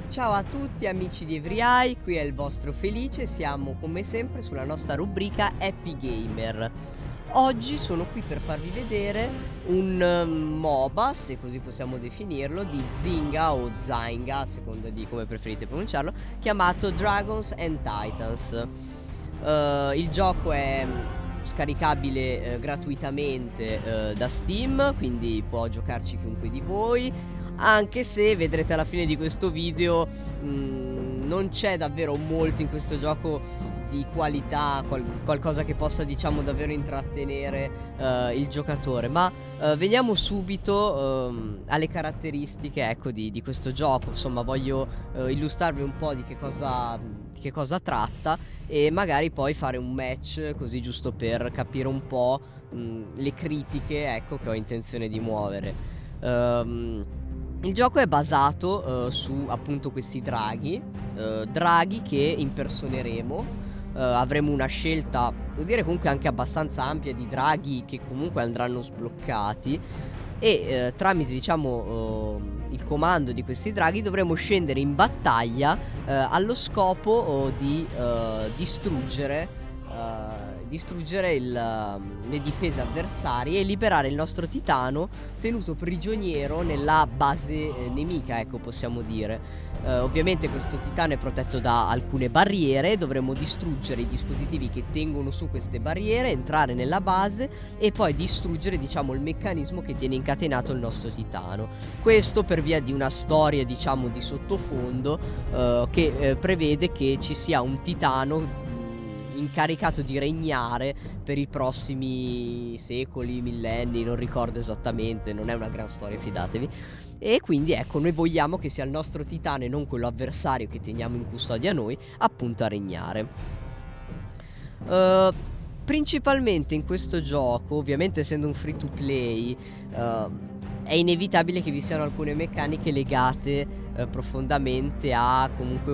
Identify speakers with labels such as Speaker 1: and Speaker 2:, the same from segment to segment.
Speaker 1: Ciao a tutti amici di Everyeye, qui è il vostro Felice, siamo come sempre sulla nostra rubrica Happy Gamer. Oggi sono qui per farvi vedere un MOBA, se così possiamo definirlo, di Zynga o Zynga, a seconda di come preferite pronunciarlo, chiamato Dragons and Titans. Il gioco è scaricabile gratuitamente da Steam, quindi può giocarci chiunque di voi. Anche se vedrete alla fine di questo video non c'è davvero molto in questo gioco di qualità, qualcosa che possa diciamo davvero intrattenere il giocatore. Ma veniamo subito alle caratteristiche, ecco, di questo gioco. Insomma, voglio illustrarvi un po' di che cosa tratta e magari poi fare un match, così giusto per capire un po' le critiche, ecco, che ho intenzione di muovere. Il gioco è basato su appunto questi draghi che impersoneremo. Avremo una scelta, devo dire comunque anche abbastanza ampia, di draghi che comunque andranno sbloccati. E tramite diciamo il comando di questi draghi dovremo scendere in battaglia allo scopo di distruggere le difese avversarie e liberare il nostro titano tenuto prigioniero nella base nemica, ecco, possiamo dire. Ovviamente questo titano è protetto da alcune barriere, dovremo distruggere i dispositivi che tengono su queste barriere, entrare nella base e poi distruggere, diciamo, il meccanismo che tiene incatenato il nostro titano. Questo per via di una storia, diciamo, di sottofondo che prevede che ci sia un titano incaricato di regnare per i prossimi secoli, millenni, non ricordo esattamente, non è una gran storia, fidatevi. E quindi ecco, noi vogliamo che sia il nostro titano e non quello avversario che teniamo in custodia noi, appunto, a regnare. Principalmente in questo gioco, ovviamente essendo un free to play, è inevitabile che vi siano alcune meccaniche legate profondamente a comunque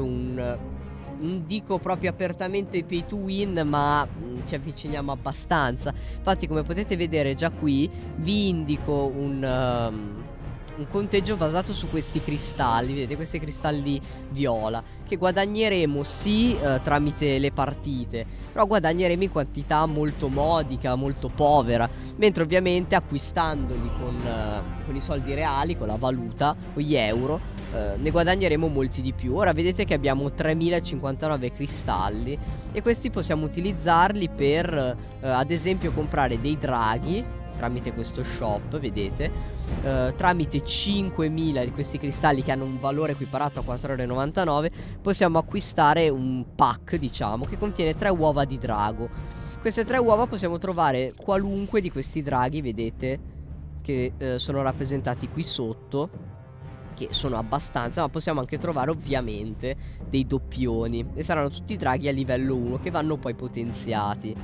Speaker 1: non dico proprio apertamente pay to win, ma ci avviciniamo abbastanza. Infatti, come potete vedere già qui, vi indico un conteggio basato su questi cristalli. Vedete questi cristalli viola che guadagneremo sì tramite le partite, però guadagneremo in quantità molto modica, molto povera. Mentre ovviamente acquistandoli con i soldi reali, con la valuta, con gli euro, ne guadagneremo molti di più. Ora vedete che abbiamo 3059 cristalli e questi possiamo utilizzarli per ad esempio comprare dei draghi tramite questo shop, vedete. Tramite 5000 di questi cristalli che hanno un valore equiparato a 4,99 possiamo acquistare un pack, diciamo, che contiene 3 uova di drago. Queste 3 uova possiamo trovare qualunque di questi draghi, vedete, che sono rappresentati qui sotto, che sono abbastanza, ma possiamo anche trovare ovviamente dei doppioni e saranno tutti draghi a livello 1 che vanno poi potenziati.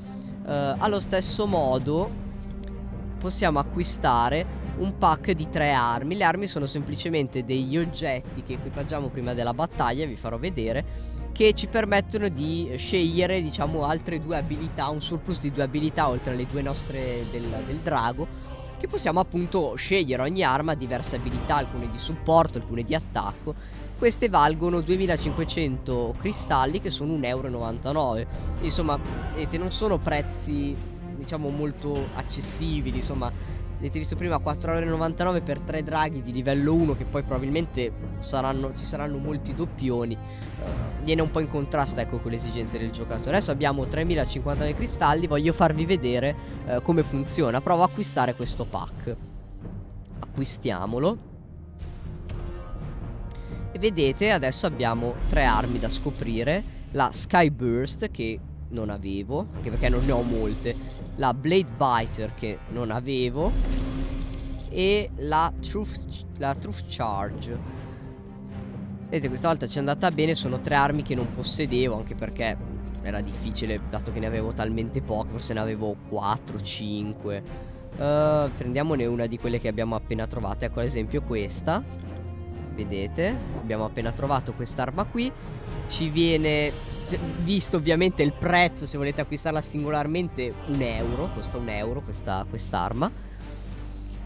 Speaker 1: Allo stesso modo possiamo acquistare un pack di 3 armi. Le armi sono semplicemente degli oggetti che equipaggiamo prima della battaglia, vi farò vedere, che ci permettono di scegliere, diciamo, altre 2 abilità, un surplus di 2 abilità oltre alle 2 nostre del drago, che possiamo appunto scegliere. Ogni arma ha diverse abilità, alcune di supporto, alcune di attacco. Queste valgono 2500 cristalli, che sono 1,99 €. Insomma, vedete, non sono prezzi, diciamo, molto accessibili. Insomma, avete visto prima 4,99 € per 3 draghi di livello 1, che poi probabilmente ci saranno molti doppioni. Viene un po' in contrasto, ecco, con le esigenze del giocatore. Adesso abbiamo 3059 cristalli, voglio farvi vedere come funziona. Provo a acquistare questo pack. Acquistiamolo. E vedete, adesso abbiamo 3 armi da scoprire. La Skyburst, che non avevo, anche perché non ne ho molte. La Blade Biter, che non avevo. E la Truth Charge. Vedete, questa volta ci è andata bene. Sono 3 armi che non possedevo, anche perché era difficile, dato che ne avevo talmente poche. Forse ne avevo 4, 5. Prendiamone una di quelle che abbiamo appena trovato. Ecco, ad esempio questa. Vedete, abbiamo appena trovato quest'arma qui. Ci viene, visto ovviamente il prezzo, se volete acquistarla singolarmente, 1 euro. Costa 1 euro quest'arma.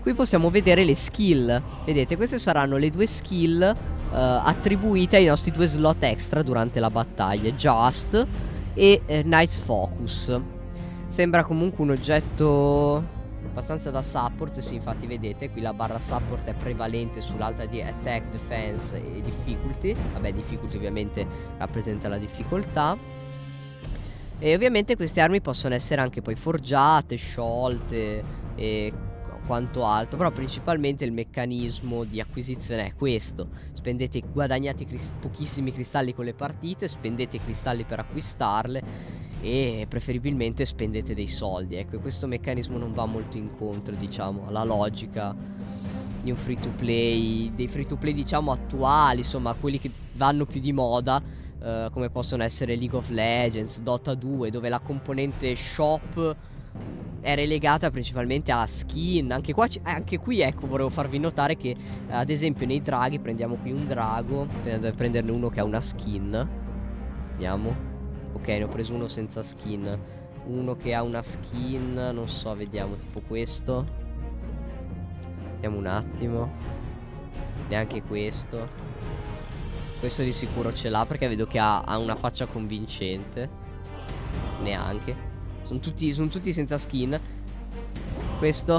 Speaker 1: qui possiamo vedere le skill. Vedete, queste saranno le 2 skill attribuite ai nostri 2 slot extra durante la battaglia, Just e Knight's Focus. Sembra comunque un oggetto abbastanza da support. Sì, infatti vedete qui la barra support è prevalente sull'alta di attack, defense e difficulty. Vabbè, difficulty ovviamente rappresenta la difficoltà. E ovviamente queste armi possono essere anche poi forgiate, sciolte e quanto altro. Però principalmente il meccanismo di acquisizione è questo: spendete, guadagnate pochissimi cristalli con le partite, spendete i cristalli per acquistarle e preferibilmente spendete dei soldi. Ecco, questo meccanismo non va molto incontro, diciamo, alla logica di un free to play, dei free to play diciamo attuali, insomma quelli che vanno più di moda, come possono essere League of Legends, Dota 2, dove la componente shop è relegata principalmente a skin. Anche qua anche qui, ecco, volevo farvi notare che ad esempio nei draghi, prendiamo qui un drago, devo prenderne uno che ha una skin. Vediamo. Ok, ne ho preso uno senza skin. Uno che ha una skin, non so, vediamo, tipo questo. Vediamo un attimo. Neanche questo. Questo di sicuro ce l'ha perché vedo che ha una faccia convincente. Neanche. Sono tutti senza skin. Questo.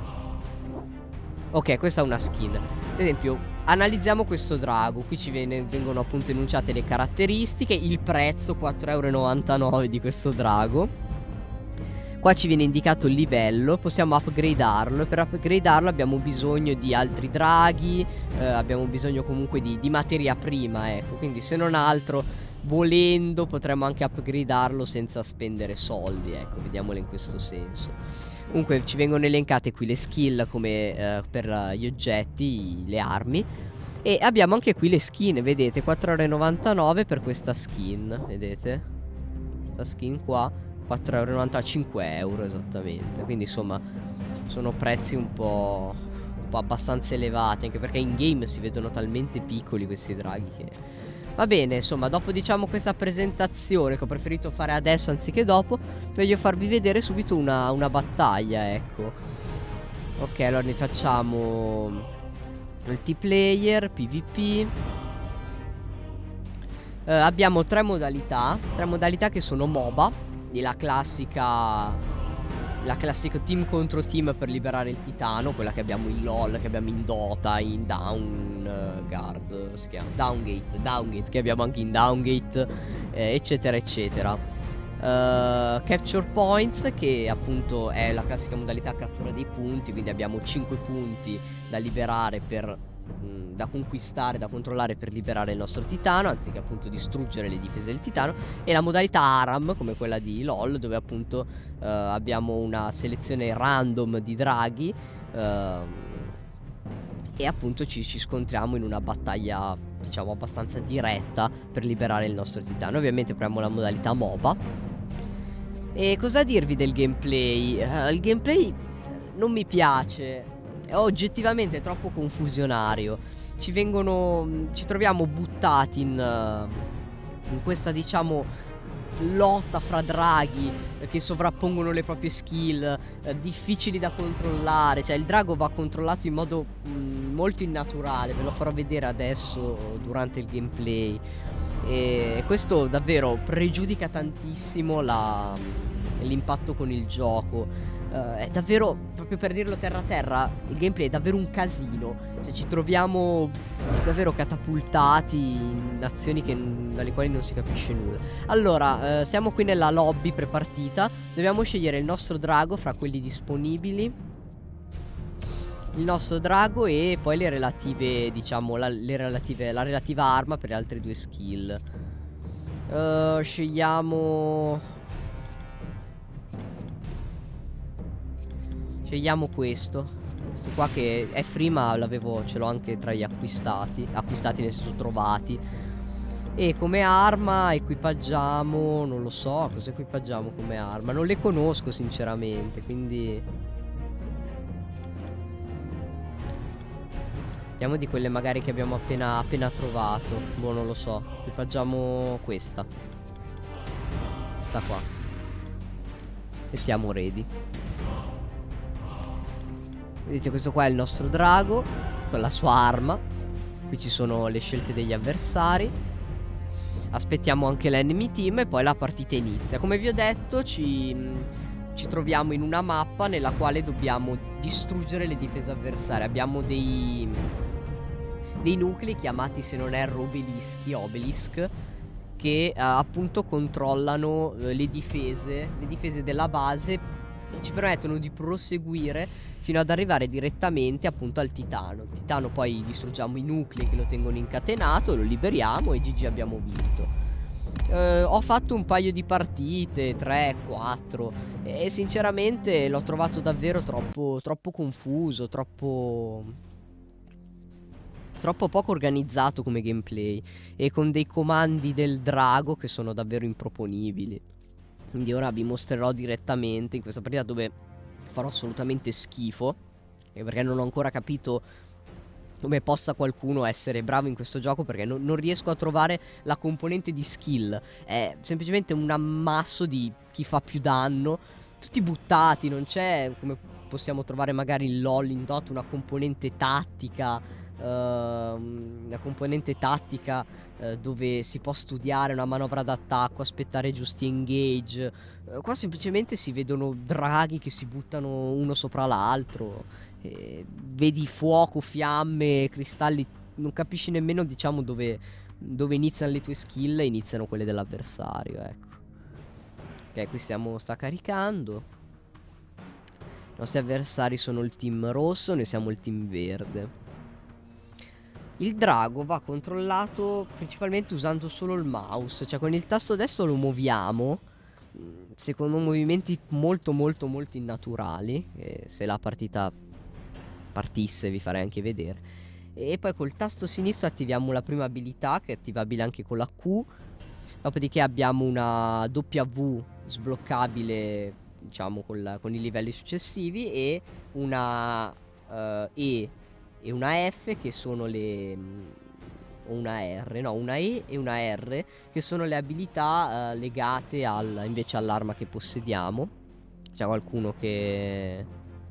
Speaker 1: Ok, questa è una skin. Ad esempio, analizziamo questo drago. Qui ci vengono appunto enunciate le caratteristiche, il prezzo, 4,99 € di questo drago. Qua ci viene indicato il livello, possiamo upgradarlo. E per upgradarlo abbiamo bisogno di altri draghi, abbiamo bisogno comunque di materia prima, ecco. Quindi se non altro, volendo, potremmo anche upgradarlo senza spendere soldi, ecco, vediamolo in questo senso. Comunque ci vengono elencate qui le skill come per gli oggetti, le armi. E abbiamo anche qui le skin, vedete, 4,99 € per questa skin, vedete? Questa skin qua, 4,90 €, 5 € esattamente. Quindi insomma sono prezzi un po' abbastanza elevati, anche perché in game si vedono talmente piccoli questi draghi che... Va bene, insomma, dopo diciamo questa presentazione che ho preferito fare adesso anziché dopo, voglio farvi vedere subito una battaglia, ecco. Ok, allora ne facciamo multiplayer, PvP. Abbiamo tre modalità che sono MOBA, la classica team contro team per liberare il titano, quella che abbiamo in LoL, che abbiamo in Dota, in Downgard, si chiama Downgate, che abbiamo anche in Downgate, eccetera eccetera. Capture points, che appunto è la classica modalità cattura dei punti, quindi abbiamo 5 punti da liberare da conquistare, da controllare per liberare il nostro titano, anziché appunto distruggere le difese del titano. E la modalità ARAM, come quella di LoL, dove appunto abbiamo una selezione random di draghi e appunto ci scontriamo in una battaglia, diciamo, abbastanza diretta per liberare il nostro titano. Ovviamente proviamo la modalità MOBA. E cosa dirvi del gameplay? Il gameplay non mi piace, è oggettivamente troppo confusionario. Ci troviamo buttati in questa, diciamo, lotta fra draghi che sovrappongono le proprie skill, difficili da controllare. Cioè il drago va controllato in modo molto innaturale, ve lo farò vedere adesso durante il gameplay. E questo davvero pregiudica tantissimo l'impatto con il gioco. È davvero, proprio per dirlo terra a terra, il gameplay è davvero un casino. Cioè ci troviamo davvero catapultati in azioni dalle quali non si capisce nulla. Allora, siamo qui nella lobby prepartita. Dobbiamo scegliere il nostro drago fra quelli disponibili. Il nostro drago e poi le relative, diciamo, la relativa arma per le altre due skill. Scegliamo questo qua che è free, ma ce l'ho anche tra gli acquistati nel senso trovati. E come arma equipaggiamo, non lo so cosa equipaggiamo come arma, non le conosco sinceramente, quindi vediamo di quelle magari che abbiamo appena trovato. Boh, non lo so, equipaggiamo questa qua e siamo ready. Vedete, questo qua è il nostro drago con la sua arma. Qui ci sono le scelte degli avversari. Aspettiamo anche l'enemy team e poi la partita inizia. Come vi ho detto, ci troviamo in una mappa nella quale dobbiamo distruggere le difese avversarie. Abbiamo dei nuclei chiamati, se non erro, obelisk, che appunto controllano le difese della base, che ci permettono di proseguire fino ad arrivare direttamente appunto al titano. Il titano, poi distruggiamo i nuclei che lo tengono incatenato, lo liberiamo e GG, abbiamo vinto. Ho fatto un paio di partite, 3, 4, e sinceramente l'ho trovato davvero troppo confuso, troppo poco organizzato come gameplay, e con dei comandi del drago che sono davvero improponibili. Quindi ora vi mostrerò direttamente in questa partita, dove farò assolutamente schifo, perché non ho ancora capito come possa qualcuno essere bravo in questo gioco, perché non riesco a trovare la componente di skill. È semplicemente un ammasso di chi fa più danno, tutti buttati. Non c'è, come possiamo trovare magari in LoL, in Dota, una componente tattica. Dove si può studiare una manovra d'attacco, aspettare giusti engage. Qua semplicemente si vedono draghi che si buttano uno sopra l'altro, vedi fuoco, fiamme, cristalli. Non capisci nemmeno, diciamo, dove iniziano le tue skill e iniziano quelle dell'avversario, ecco. Ok, qui sta caricando. I nostri avversari sono il team rosso, noi siamo il team verde. Il drago va controllato principalmente usando solo il mouse, cioè con il tasto destro lo muoviamo secondo movimenti molto innaturali, se la partita partisse vi farei anche vedere. E poi col tasto sinistro attiviamo la prima abilità, che è attivabile anche con la Q. Dopodiché abbiamo una W sbloccabile, diciamo, con i livelli successivi, e una E e una F, che sono le... o una R, no, una E e una R, che sono le abilità legate invece all'arma che possediamo. C'è qualcuno che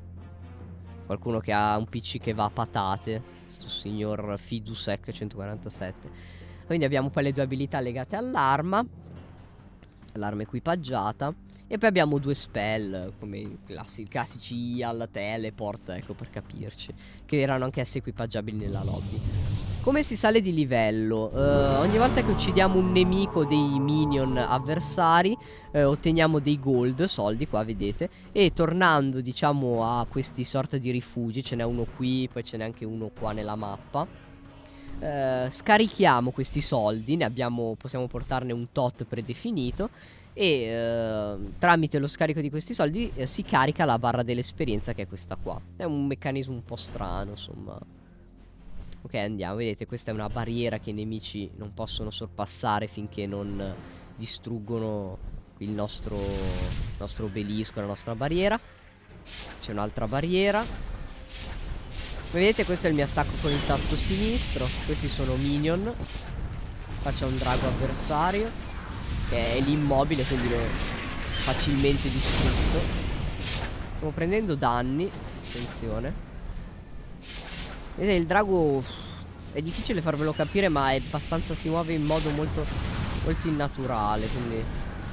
Speaker 1: ha un PC che va a patate, questo signor Fidusec 147. Quindi abbiamo poi le due abilità legate all'arma equipaggiata. E poi abbiamo due spell, come i classici Ial, Teleport, ecco, per capirci, che erano anch'esse equipaggiabili nella lobby. Come si sale di livello? Ogni volta che uccidiamo un nemico dei minion avversari, otteniamo dei gold, soldi, qua vedete. E tornando, diciamo, a questi sorta di rifugi, ce n'è uno qui, poi ce n'è anche uno qua nella mappa, scarichiamo questi soldi, possiamo portarne un tot predefinito, e tramite lo scarico di questi soldi si carica la barra dell'esperienza, che è questa qua. È un meccanismo un po' strano, insomma. Ok, andiamo. Vedete, questa è una barriera che i nemici non possono sorpassare finché non distruggono il nostro obelisco, la nostra barriera. C'è un'altra barriera. Vedete, questo è il mio attacco con il tasto sinistro. Questi sono minion. Qua c'è un drago avversario che è lì immobile, quindi lo facilmente distrutto. Stiamo prendendo danni. Attenzione. Vedete, il drago è difficile farvelo capire, ma è abbastanza, si muove in modo molto innaturale, quindi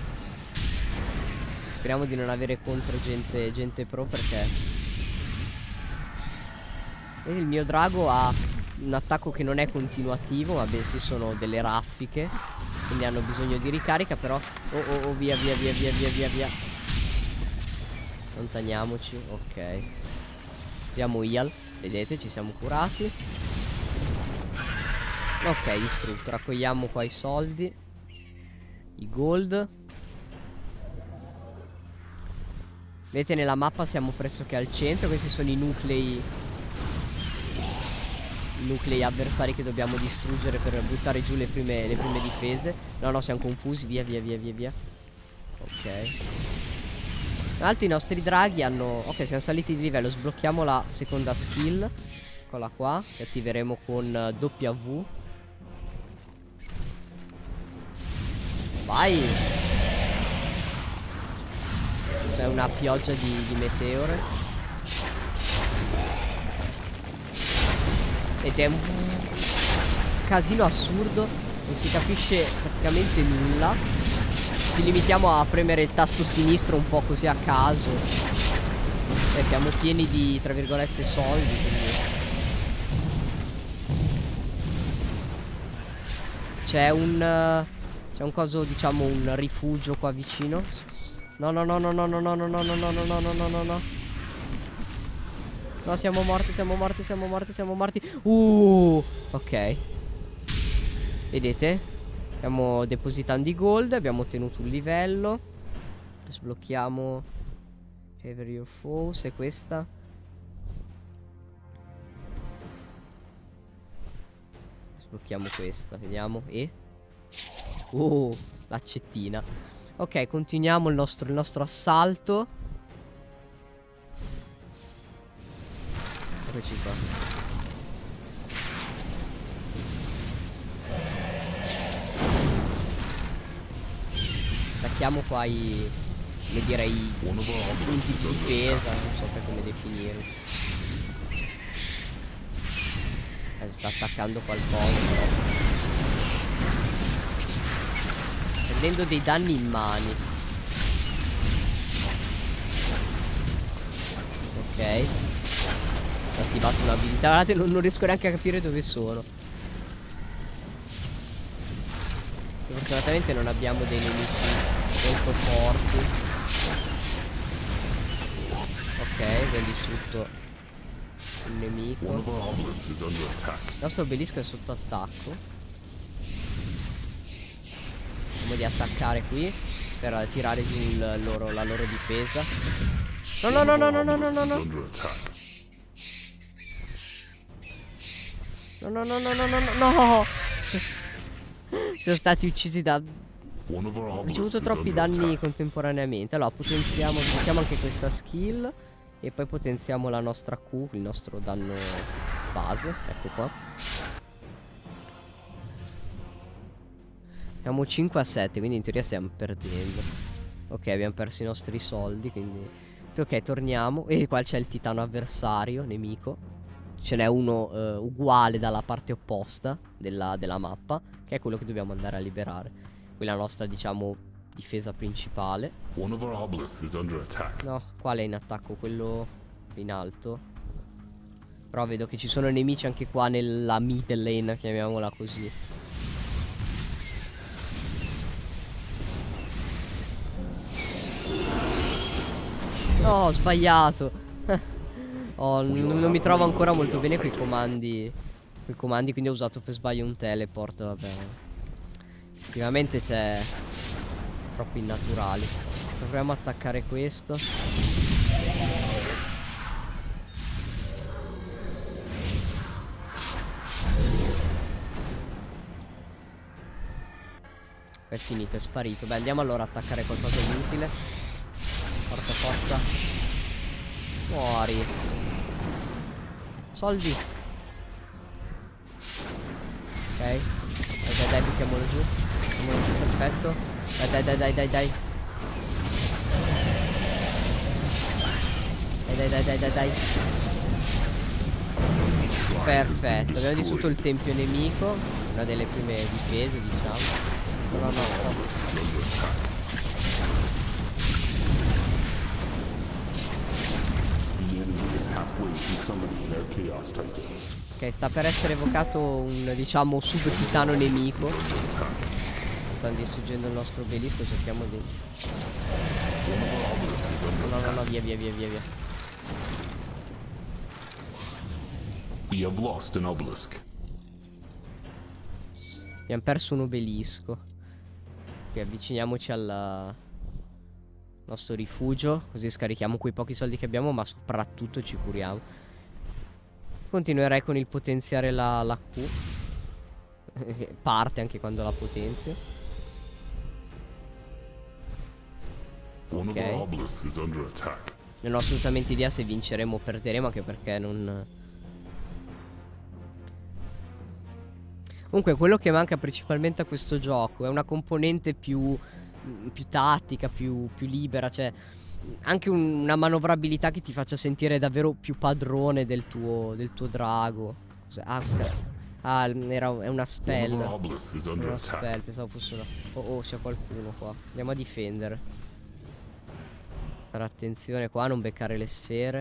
Speaker 1: speriamo di non avere contro gente pro, perché il mio drago ha un attacco che non è continuativo, ma bensì sono delle raffiche, quindi hanno bisogno di ricarica. Però via. Allontaniamoci. Ok, usiamo Ial, vedete, ci siamo curati. Ok, distrutto. Raccogliamo qua i soldi, i gold. Vedete, nella mappa siamo pressoché al centro. Questi sono i nuclei avversari che dobbiamo distruggere per buttare giù le prime difese. No, siamo confusi. Via. Ok. Tra l'altro i nostri draghi hanno... Ok, siamo saliti di livello. Sblocchiamo la seconda skill, eccola qua, che attiveremo con W. Vai. C'è una pioggia di meteore. ed è un casino assurdo, non si capisce praticamente nulla. Ci limitiamo a premere il tasto sinistro un po' così a caso, e siamo pieni di, tra virgolette, soldi, quindi c'è un coso, diciamo, un rifugio qua vicino. No, no, no, no, no, no, no, no, no, no, no, no, no, no, no, no. No, siamo morti, siamo morti, siamo morti, siamo morti. Ok. Vedete? Stiamo depositando i gold. Abbiamo ottenuto un livello. Sblocchiamo Favor Your Foes. E questa? Sblocchiamo questa, vediamo. E? L'accettina. Ok, continuiamo il nostro assalto. Eccoci qua. Attacchiamo qua i, come dire, i punti di difesa, non so per come definirli. Sta attaccando qualcosa, però. Prendendo dei danni in mani. Ok. Ho attivato un'abilità. Guardate, non riesco neanche a capire dove sono. Fortunatamente non abbiamo dei nemici molto forti. Ok, abbiamo distrutto un nemico. Il nostro obelisco è sotto attacco. Cerchiamo di attaccare qui per tirare giù la loro difesa. No, no, no, no, no, no, no, no, no. No, no, no, no, no, no, no. Siamo stati uccisi da... Ho ricevuto troppi danni contemporaneamente. Allora potenziamo, sblocchiamo anche questa skill. E poi potenziamo la nostra Q, il nostro danno base. Ecco qua. Siamo 5 a 7, quindi in teoria stiamo perdendo. Ok, abbiamo perso i nostri soldi, quindi... Ok, torniamo. E qua c'è il titano avversario, nemico. Ce n'è uno uguale dalla parte opposta della mappa, che è quello che dobbiamo andare a liberare. Qui la nostra, diciamo, difesa principale. No, quale è in attacco? Quello in alto. Però vedo che ci sono nemici anche qua nella middle lane, chiamiamola così. No, ho sbagliato. Oh, non mi trovo ancora molto bene coi comandi. Quindi ho usato per sbaglio un teleport. Vabbè. Effettivamente c'è troppo innaturali. Proviamo a attaccare questo. È finito, è sparito. Beh, andiamo allora a attaccare qualcosa di utile. Forza, forza. Muori. Soldi. Ok. Dai, dai, buttiamolo giù. Buttiamolo giù, perfetto. Dai, dai, dai, dai, dai, dai. Dai, dai, dai, dai, dai. Perfetto, abbiamo distrutto il tempio nemico. Una delle prime difese, diciamo. No, no, no, no. Ok, sta per essere evocato un, diciamo, sub-titano nemico. Stanno distruggendo il nostro obelisco, cerchiamo di... No, no, no, via, via, via, via, via.
Speaker 2: We have lost an obelisk.
Speaker 1: Abbiamo perso un obelisco. Ok, avviciniamoci al nostro rifugio, così scarichiamo quei pochi soldi che abbiamo, ma soprattutto ci curiamo. Continuerei con il potenziare la Q. Parte anche quando la potenzio. Ok. Non ho assolutamente idea se vinceremo o perderemo, anche perché non... Comunque quello che manca principalmente a questo gioco è una componente più tattica, più libera, cioè anche una manovrabilità che ti faccia sentire davvero più padrone del tuo drago. è una spell.
Speaker 2: One of our obelisks is under
Speaker 1: Una
Speaker 2: attack.
Speaker 1: spell, pensavo fosse una... Oh, c'è qualcuno qua. Andiamo a difendere. Stare attenzione qua, non beccare le sfere.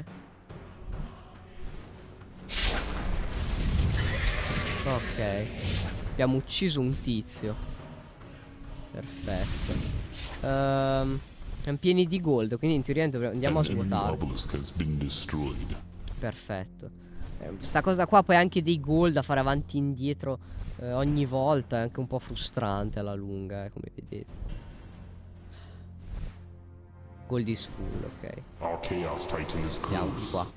Speaker 1: Ok. Abbiamo ucciso un tizio. Perfetto. Siamo pieni di gold, quindi in teoria andiamo a
Speaker 2: An enemy
Speaker 1: svuotare.
Speaker 2: obelisk has been destroyed.
Speaker 1: Perfetto. Sta cosa qua poi anche dei gold da fare avanti e indietro ogni volta è anche un po' frustrante alla lunga, come vedete. Gold is full, ok.
Speaker 2: Our Chaos Titan is
Speaker 1: Andiamo di
Speaker 2: close.
Speaker 1: qua.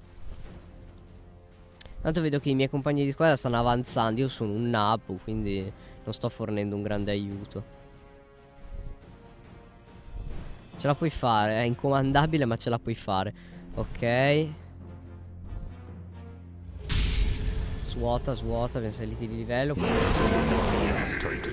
Speaker 1: Tanto vedo che i miei compagni di squadra stanno avanzando. Io sono un nabbo, quindi non sto fornendo un grande aiuto. Ce la puoi fare, è incomandabile ma ce la puoi fare. Ok. Svuota, svuota, abbiamo saliti di livello.
Speaker 2: Chaos Titan.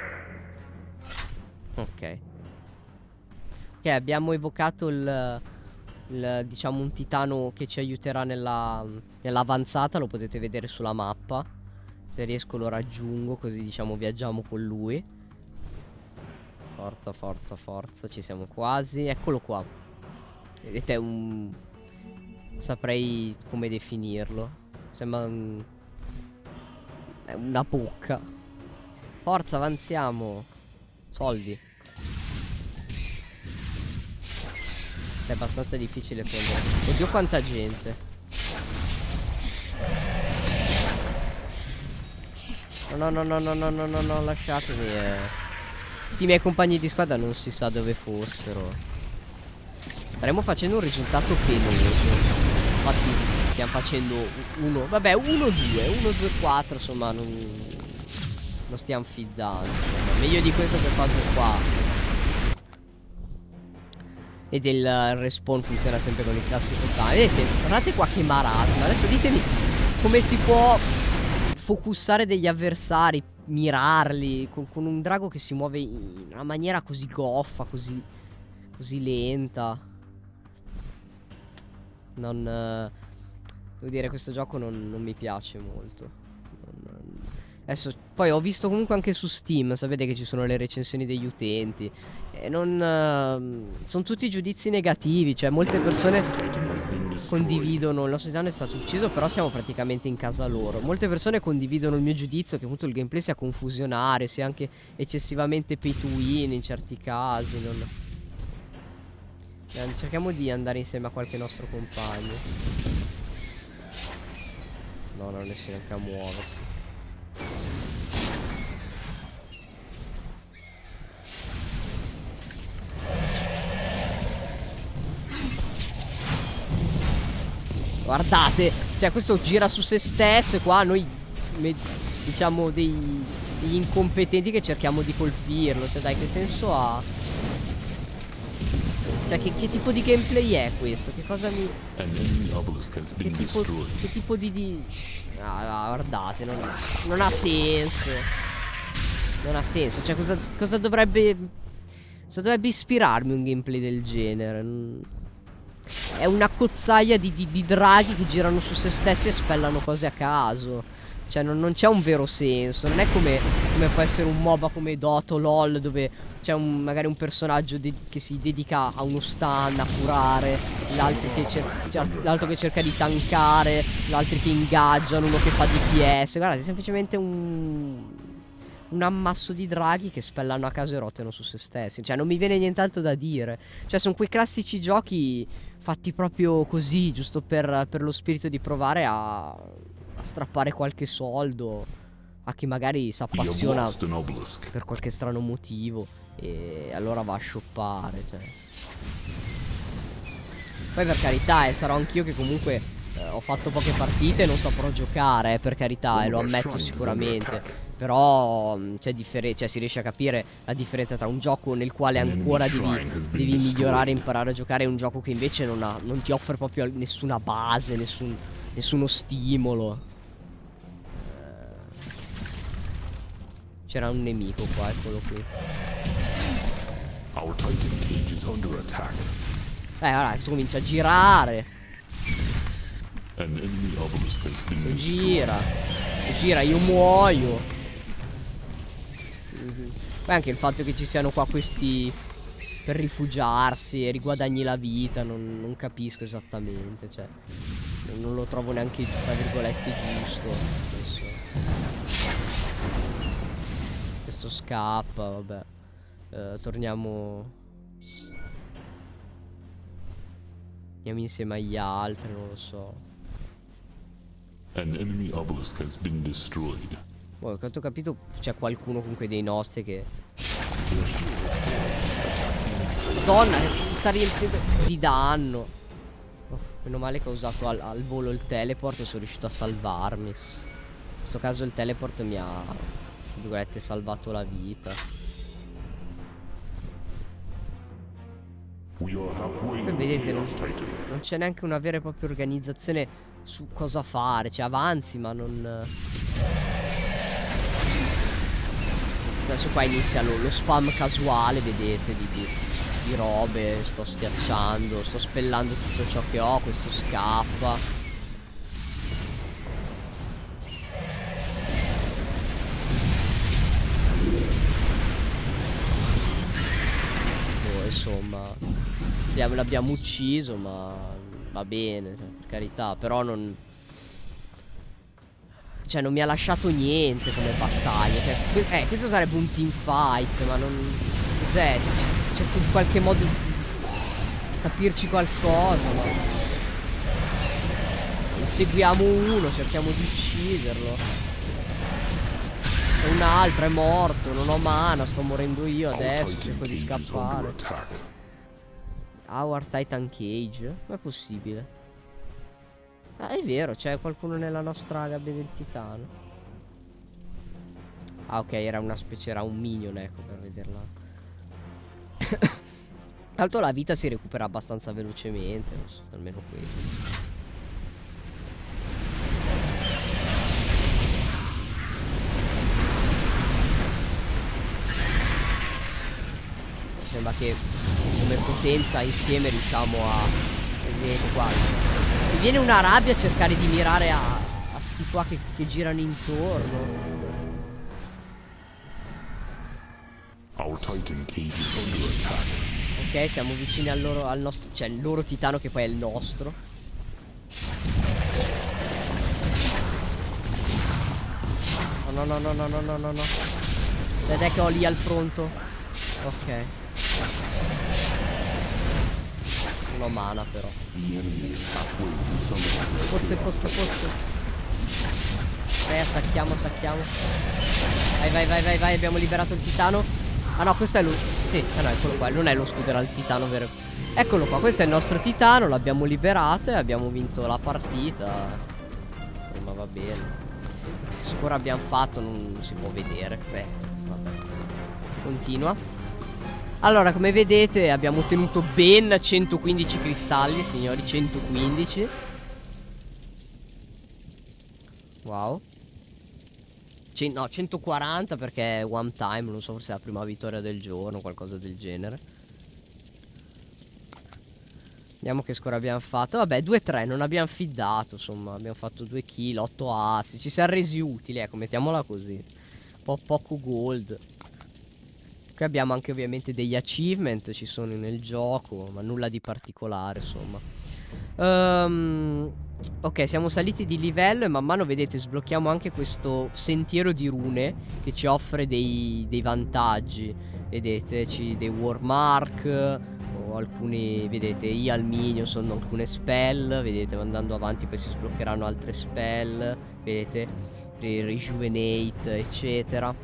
Speaker 1: Ok. Ok, abbiamo evocato diciamo un titano che ci aiuterà nell'avanzata. Lo potete vedere sulla mappa. Se riesco lo raggiungo, così diciamo viaggiamo con lui. Forza, forza, forza, ci siamo quasi. Eccolo qua. Vedete, è un... non saprei come definirlo. Sembra è una bocca. Forza, avanziamo. Soldi. È abbastanza difficile prendere. Oddio quanta gente. No, no, no, no, no, no, no, no, lasciatemi. Tutti i miei compagni di squadra non si sa dove fossero. Staremo facendo un risultato penoso. Infatti stiamo facendo uno. Vabbè, 1-2, 1-2-4, insomma, non stiamo fiddando. Insomma. Meglio di questo che faccio qua. Ed il respawn funziona sempre con il classico time. Vedete, guardate qua che marasma. Adesso ditemi come si può focussare degli avversari, mirarli con un drago che si muove in una maniera così goffa, così lenta. Devo dire, questo gioco non mi piace molto. Adesso poi ho visto comunque anche su Steam, sapete che ci sono le recensioni degli utenti e sono tutti giudizi negativi, cioè molte persone condividono. Il nostro titano è stato ucciso, però siamo praticamente in casa loro. Molte persone condividono il mio giudizio che appunto il gameplay sia confusionario, sia anche eccessivamente pay to win in certi casi. Cerchiamo di andare insieme a qualche nostro compagno. No, non riesce neanche a muoversi. Guardate, cioè questo gira su se stesso e qua noi diciamo degli incompetenti che cerchiamo di colpirlo. Cioè dai, che senso ha? Cioè che tipo di gameplay è questo? Che cosa mi... Che tipo di... guardate, non ha senso. Non ha senso. Cioè cosa dovrebbe ispirarmi un gameplay del genere? È una cozzaia di draghi che girano su se stessi e spellano cose a caso. Cioè non c'è un vero senso. Non è come può essere un MOBA come Dota o LOL, dove c'è magari un personaggio che si dedica a uno stun, a curare, l'altro che cerca di tankare, l'altro che ingaggiano, uno che fa DPS. Guardate, è semplicemente un ammasso di draghi che spellano a caso e rotano su se stessi. Cioè non mi viene nient'altro da dire. Cioè sono quei classici giochi fatti proprio così, giusto per lo spirito di provare a strappare qualche soldo a chi magari si appassiona per qualche strano motivo e allora va a shoppare, cioè. Poi per carità, sarò anch'io che comunque ho fatto poche partite e non saprò giocare, per carità, e lo ammetto sicuramente. Però c'è cioè, si riesce a capire la differenza tra un gioco nel quale ancora devi migliorare e imparare a giocare e un gioco che invece non ti offre proprio nessuna base, nessuno stimolo. C'era un nemico qua, eccolo qui.
Speaker 2: Our Titan cage is under attack.
Speaker 1: Ora adesso comincia a girare.
Speaker 2: An enemy obelisk has been
Speaker 1: E
Speaker 2: destroyed.
Speaker 1: gira, io muoio. Poi anche il fatto che ci siano qua questi per rifugiarsi e riguadagni la vita, non capisco esattamente, cioè non lo trovo neanche tra virgolette giusto. Questo scappa, vabbè. Torniamo insieme agli altri, non lo so.
Speaker 2: An enemy obelisk has been destroyed.
Speaker 1: Boh, quanto ho capito c'è qualcuno comunque dei nostri che... Madonna, che sta riempiendo di danno. Oh, meno male che ho usato al volo il teleport e sono riuscito a salvarmi. In questo caso il teleport mi ha, tra virgolette, salvato la vita.
Speaker 2: We are halfway
Speaker 1: Poi
Speaker 2: to
Speaker 1: vedete,
Speaker 2: Chaos Titan.
Speaker 1: non c'è neanche una vera e propria organizzazione su cosa fare. Cioè avanzi ma non... Adesso qua inizia lo spam casuale, vedete, di robe. Sto schiacciando, sto spellando tutto ciò che ho. Questo scappa. Boh, insomma, l'abbiamo ucciso, ma va bene, cioè, per carità. Però non... Cioè non mi ha lasciato niente come battaglia. Cioè, questo sarebbe un team fight, ma non... Cos'è? Cerco in qualche modo di capirci qualcosa, ma... Inseguiamo uno, cerchiamo di ucciderlo. E un altro è morto, non ho mana, sto morendo io adesso, cerco di scappare. Our Titan Cage? Ma è possibile? Ah, è vero, c'è qualcuno nella nostra gabbia del titano. Ah, ok, era una specie, era un minion, ecco, per vederla. Tra l'altro la vita si recupera abbastanza velocemente, non so, almeno questo. Sembra che come potenza insieme riusciamo a... Vedete qua, mi viene una rabbia a cercare di mirare a sti qua che girano intorno.
Speaker 2: Our Titan cage is under attack.
Speaker 1: Ok, siamo vicini al nostro... Cioè il loro titano che poi è il nostro. No, no, no, no, no, no, no, no. Vedete che ho lì al pronto. Ok. Non ho mana però. Pozze. Attacchiamo. Vai, abbiamo liberato il titano. Ah no, questo è lui. Sì, no, eccolo qua. Non è lo scudo, era il titano vero. Eccolo qua, questo è il nostro titano. L'abbiamo liberato e abbiamo vinto la partita. Ma va bene. Che score abbiamo fatto non si può vedere. Vabbè. Continua. Allora, come vedete abbiamo ottenuto ben 115 cristalli, signori, 115. Wow. No, 140 perché è one time, non so, forse è la prima vittoria del giorno, qualcosa del genere. Vediamo che score abbiamo fatto. Vabbè, 2-3, non abbiamo fiddato, insomma, abbiamo fatto 2 kill, 8 assi. Ci siamo resi utili, ecco, mettiamola così. Poco gold. Qui abbiamo anche ovviamente degli achievement, ci sono nel gioco, ma nulla di particolare, insomma. Ok, siamo saliti di livello e man mano, vedete, sblocchiamo anche questo sentiero di rune che ci offre dei vantaggi. Vedete, dei war mark o alcuni, vedete, i alminio sono alcune spell. Vedete, andando avanti poi si sbloccheranno altre spell. Vedete, rejuvenate, eccetera.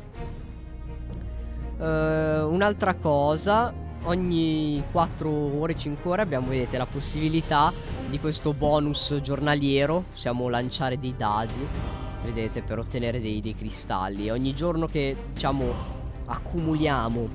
Speaker 1: Un'altra cosa, ogni 4 ore, 5 ore abbiamo, vedete, la possibilità di questo bonus giornaliero. Possiamo lanciare dei dadi, vedete, per ottenere dei cristalli. Ogni giorno che, diciamo, accumuliamo,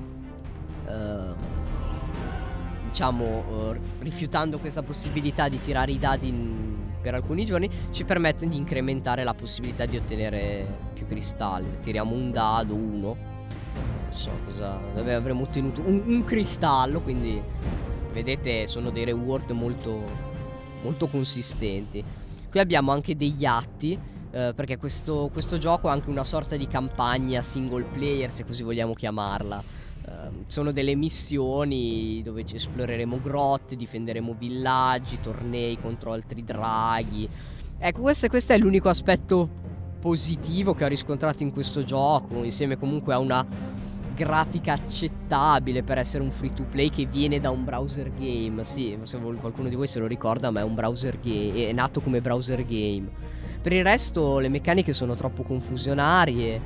Speaker 1: rifiutando questa possibilità di tirare i dadi per alcuni giorni, ci permette di incrementare la possibilità di ottenere più cristalli. Tiriamo un dado, uno. Non so cosa avremmo ottenuto un cristallo, quindi vedete sono dei reward molto consistenti. Qui abbiamo anche degli atti, perché questo gioco ha anche una sorta di campagna single player, se così vogliamo chiamarla. Sono delle missioni dove ci esploreremo grotte, difenderemo villaggi, tornei contro altri draghi. Ecco, questo è l'unico aspetto positivo che ho riscontrato in questo gioco, insieme comunque a una grafica accettabile per essere un free to play che viene da un browser game. Sì, se qualcuno di voi se lo ricorda, ma è un browser game, è nato come browser game. Per il resto le meccaniche sono troppo confusionarie,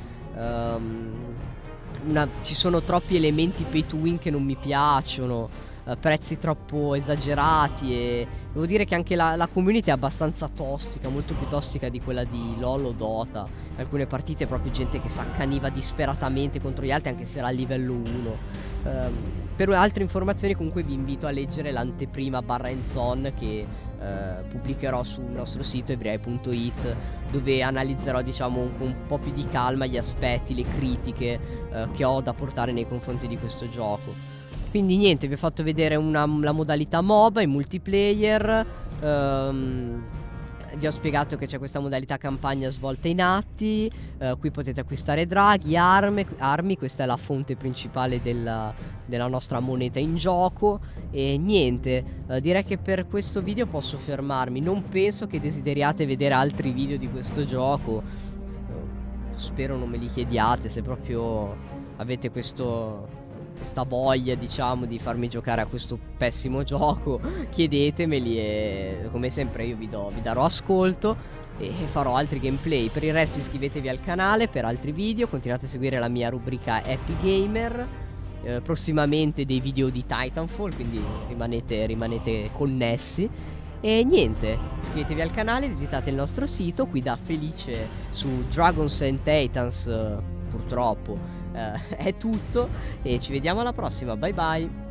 Speaker 1: ci sono troppi elementi pay to win che non mi piacciono, prezzi troppo esagerati, e devo dire che anche la community è abbastanza tossica, molto più tossica di quella di LoL o Dota. In alcune partite proprio gente che si accaniva disperatamente contro gli altri anche se era a livello 1. Per altre informazioni comunque vi invito a leggere l'anteprima /hands-on che pubblicherò sul nostro sito ebrai.it, dove analizzerò, diciamo, con un po' più di calma gli aspetti, le critiche che ho da portare nei confronti di questo gioco. Quindi niente, vi ho fatto vedere la modalità MOBA in multiplayer, vi ho spiegato che c'è questa modalità campagna svolta in atti, qui potete acquistare draghi, armi, questa è la fonte principale della nostra moneta in gioco. E niente, direi che per questo video posso fermarmi, non penso che desideriate vedere altri video di questo gioco, spero non me li chiediate, se proprio avete questa voglia, diciamo, di farmi giocare a questo pessimo gioco, chiedetemeli e come sempre io vi darò ascolto e farò altri gameplay. Per il resto iscrivetevi al canale per altri video, continuate a seguire la mia rubrica Happy Gamer, prossimamente dei video di Titanfall, quindi rimanete connessi. E niente, iscrivetevi al canale, visitate il nostro sito, qui da Felice su Dragons and Titans purtroppo è tutto e ci vediamo alla prossima, bye bye.